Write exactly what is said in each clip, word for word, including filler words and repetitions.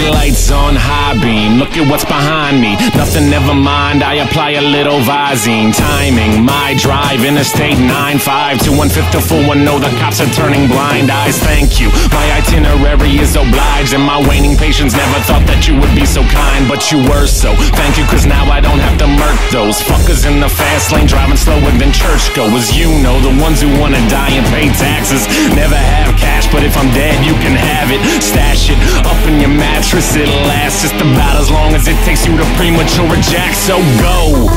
Headlights on high beam, look at what's behind me. Nothing, never mind, I apply a little Visine. Timing, my drive, Interstate nine five to one fifth to four one. No, the cops are turning blind eyes. Thank you, my itinerary is obliged, and my waning patience never thought that you would be so kind, but you were, so thank you, cause now I don't have to murk those fuckers in the fast lane driving slower than churchgoers. You know, the ones who wanna die and pay taxes never have cash, but if I'm dead you can have it. Stash it up in your mattress, it'll last just about as long as it takes you to premature eject. So go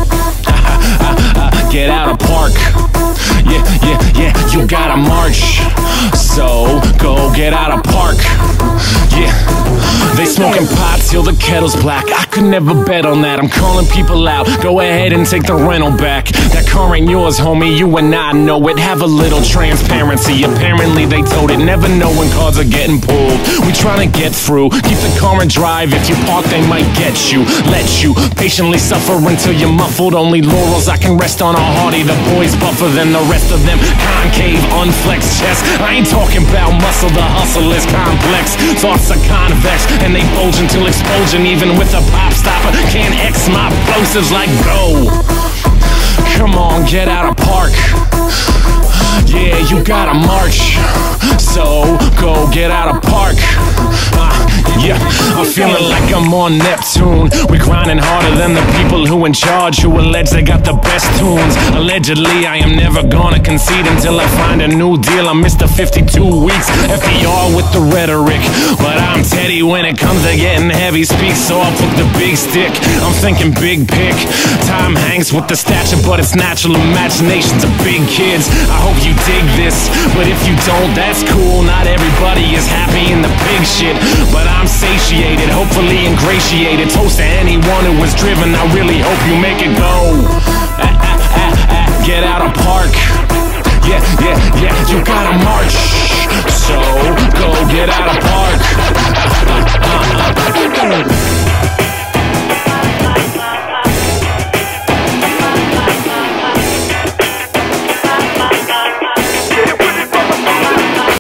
get out of park. Yeah, yeah, yeah, you gotta march. So go get out of park. Yeah, they smoking pot till the kettle's black. I could never bet on that, I'm calling people out. Go ahead and take the rental back. That car ain't yours, homie, you and I know it. Have a little transparency, apparently they told it. Never know when cars are getting pulled. We tryna get through, keep the car and drive. If you park they might get you. Let you patiently suffer until you're muffled. Only laurels I can rest on are hardy. The boys buffer than the rest of them. Concave, unflexed chest. I ain't talking about muscle, the hustle is complex. Thoughts are convex, and they bulge until explosion. Even with a pop stopper, can't X my plosives like go. Come on, get out of park. Yeah, you gotta march. So go get out of park. uh, Yeah, I'm feeling like I'm on Neptune. We're grinding harder than the people who in charge, who allege they got the best tunes. Allegedly, I am never gonna concede until I find a new deal. I'm Mister fifty-two weeks, F D R with the rhetoric. But I'm Teddy when it comes to getting heavy. Speak soft with the big stick, I'm thinking big pick. Tom Hanks with the stature, but it's natural imaginations of big kids. I hope you dig this, but if you don't, that's cool. Not everybody is happy in the pig shit, but I'm satiated, hopefully ingratiated. Toast to anyone who was driven, I really hope you make it go. Ah, ah, ah, ah. Get out of park. Yeah, yeah, yeah, you gotta march.